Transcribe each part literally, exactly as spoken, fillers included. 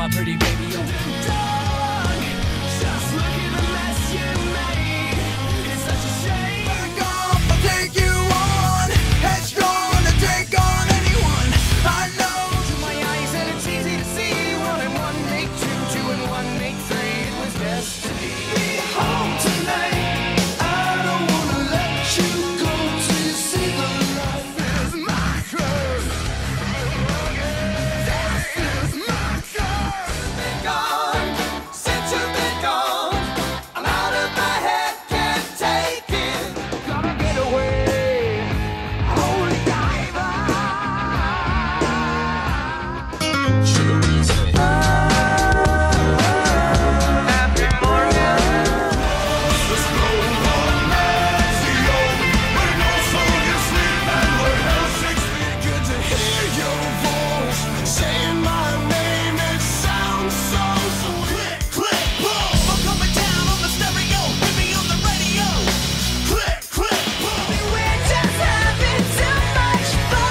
my pretty baby. Oh, dog, just look at the mess you made. It's such a shame. Back off, I'll take you on. Headstrong to take on anyone I know. To my eyes and it's easy to see. One and one make two, two and one make three. It was destiny. Be home tonight. I don't wanna let you go till you see the light is my curse. This is my curse. Been gone since you've been gone. I'm out of my head, can't take it. Gotta get away. Holy diver. Sugar Weezy. Happy morning. The slow one man's the old. When also you sleep and we're held six feet. Good to hear your voice saying my name. It sounds so sweet. Click, boom. I'm coming down on the stereo. Hit me on the radio. Click, click, boom. We're just having too much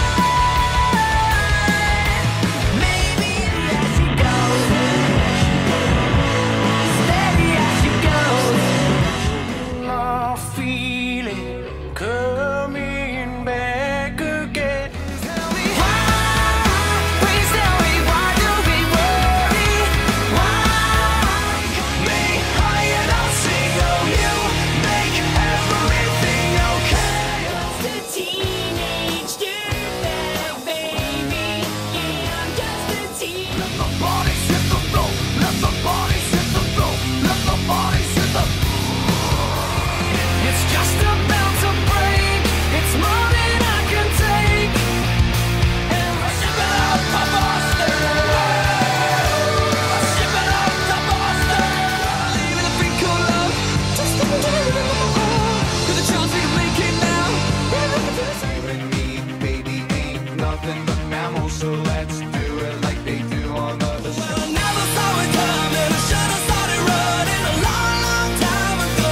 fun. Maybe there she goes. Steady as she goes. My feeling coming back again. Tell me why, please tell me why do we worry? Why me? I and I'll single you, make everything okay. Just a teenage dirtbag baby, yeah, I'm just a teen. Let the bodies hit the floor, let the bodies hit the floor, let the bodies hit the. It's just about to break. It's more than I can take. And I ship it out to Boston. I ship it out to Boston. Leaving a free cool love. Just to get it in the hole. With a chance we can make it now. We're looking for the same. And me, baby, ain't nothing but mammals. So let's do it like they do on the other side. Well, I never saw it coming. I should have started running a long, long time ago.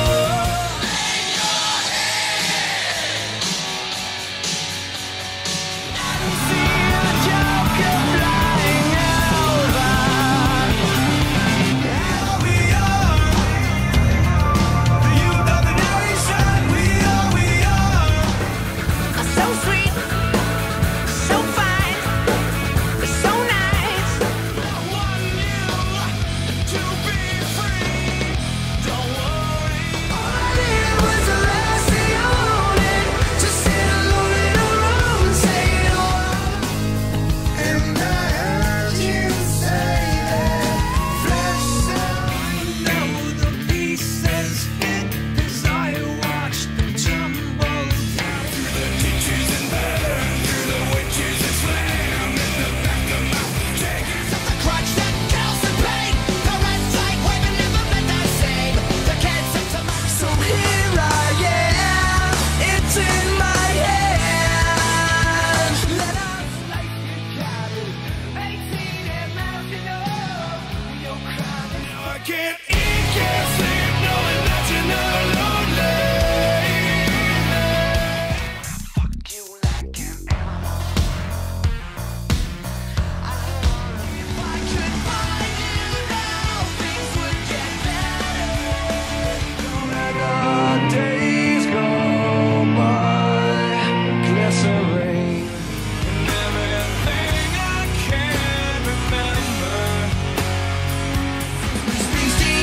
So sweet, so fine, so nice. I want you to be free. Don't worry. All I needed was the last thing I wanted. To sit alone in a room and say it all. And I heard you say that flesh sound. Now the pieces fit as I watched them tumble down. Through the ditches and burn, through the witches that slam in the back of my daggers of the crutch that kills the pain. The red flag waving never meant the same. The cancer to my. So here I am, it's in my hand. Let us life get clouded. eighteen and mountain up. You're crying. Now I can't eat, can't sleep, knowing that you're not lonely. Fuck you like an animal. If I could find you now, things would get better. Don't let our days go by glycerine. And everything I can remember. Springsteen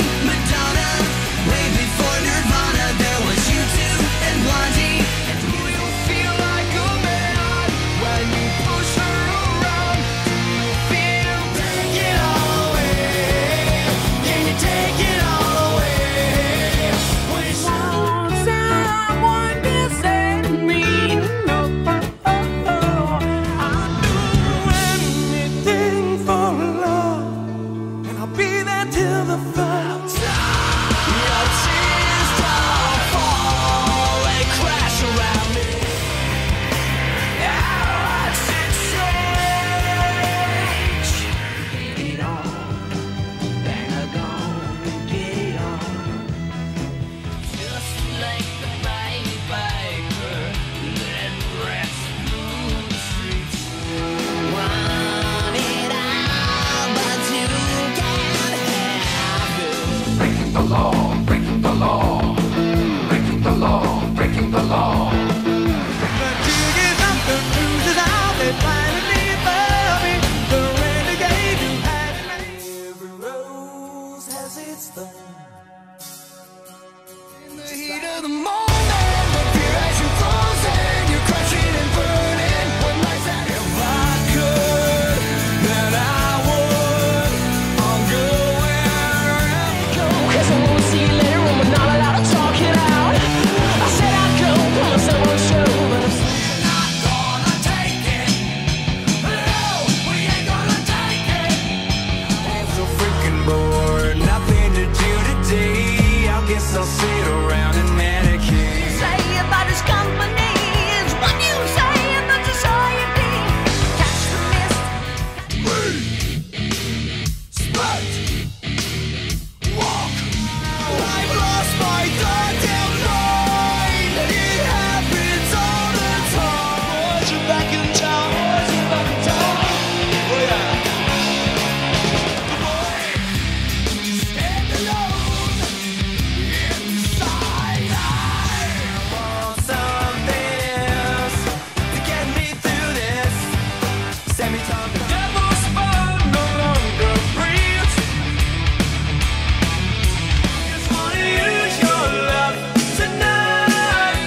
the law, breaking the law, breaking the law, breaking the law. The jig up, the news is out, they finally love me. The renegade who had a name. Every rose has its thorn. In the heat of the moment, the fear as you frozen, you're crushing and burning. When life's at if I could, then I would. I'll go wherever I go. Cause I wanna see you later on, we're not allowed to talk it out. I said I'd go, promise I won't show, but I'm still Not gonna take it. No, we ain't gonna take it. I'm so freaking bored, nothing to do today. I guess I'll sit around and medicate. say about his company is what you say about society. Catch the mist. Spurt! Walk! I've lost my goddamn mind. It happens all the time. Boys are back in town. Boys are back in town. Oh yeah. The boy stand alone inside. I want something else to get me through this. Send me talking. The devil's fun no longer breathes. Just wanna use your love tonight.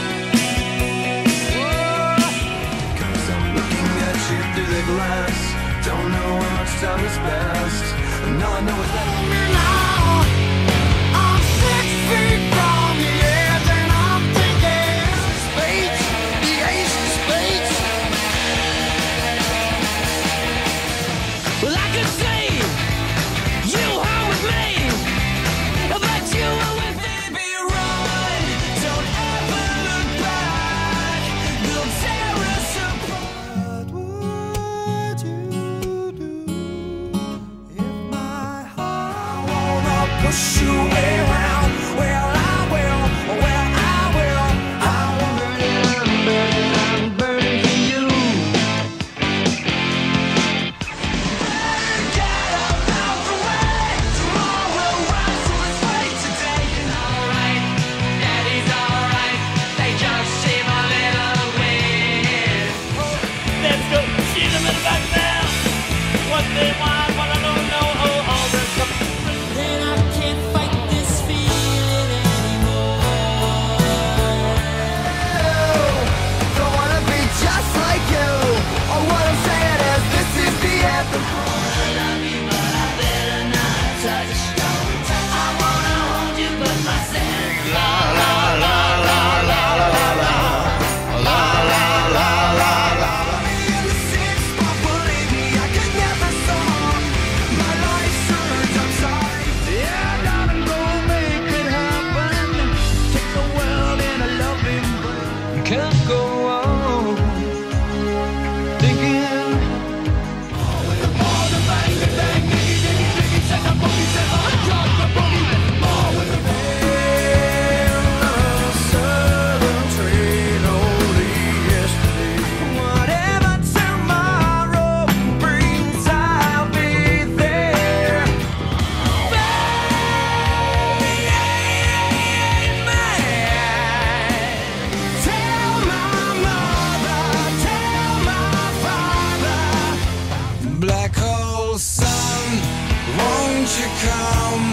Cause I'm looking at you through the glass. Don't know how much time has passed. And all I know is that I'm here now. I'm six feet from the edge and I'm thinking spades, the ace of spades. Well, I could say you hung with me, but you were with me. Baby, run, don't ever look back. They'll tear us apart. What would you do if my heart wanna push you around? Well, I will, well, I will. I will burn, I'm burning, I'm burning for you. Get up out the way. Tomorrow will rise to its fate today. Alright, Daddy's alright. They just seem a little weird. Let's go shoot them in the back now. What they want, what I don't know. Oh, all the stuff. Then I can't fight this feeling anymore. Don't wanna be just like you. Oh, what I'm saying is this is the anthem. I love you, but I better not touch a stone. I wanna hold you, but myself. La la la la la la la la la la la. In the six spot, believe me, I can never stop. My life turns, I'm sorry. Yeah, darling, go make it happen. Take the world in a loving embrace. Can't go on thinking. All the bang, the bang, diggy, diggy, diggy, set the boogie, set the drop the boogie. More with the pain of southern train, only yesterday. Whatever tomorrow brings, I'll be there. Tell my mother, tell my father. Black hole sun, won't you come